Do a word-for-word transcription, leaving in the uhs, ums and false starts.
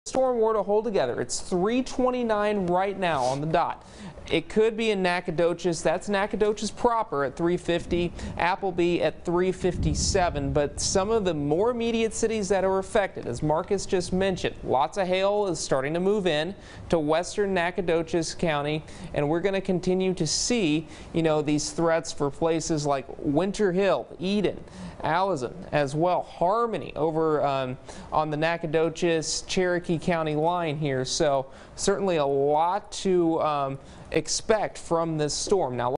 Storm were to hold together, it's three twenty-nine right now on the dot. It could be in Nacogdoches. That's Nacogdoches proper at three fifty, Appleby at three fifty-seven. But some of the more immediate cities that are affected, as Marcus just mentioned, lots of hail is starting to move in to western Nacogdoches County, and we're going to continue to see, you know, these threats for places like Winter Hill, Eden, Allison, as well, Harmony over um, on the Nacogdoches Cherokee County line here. So certainly a lot to um, expect from this storm. Now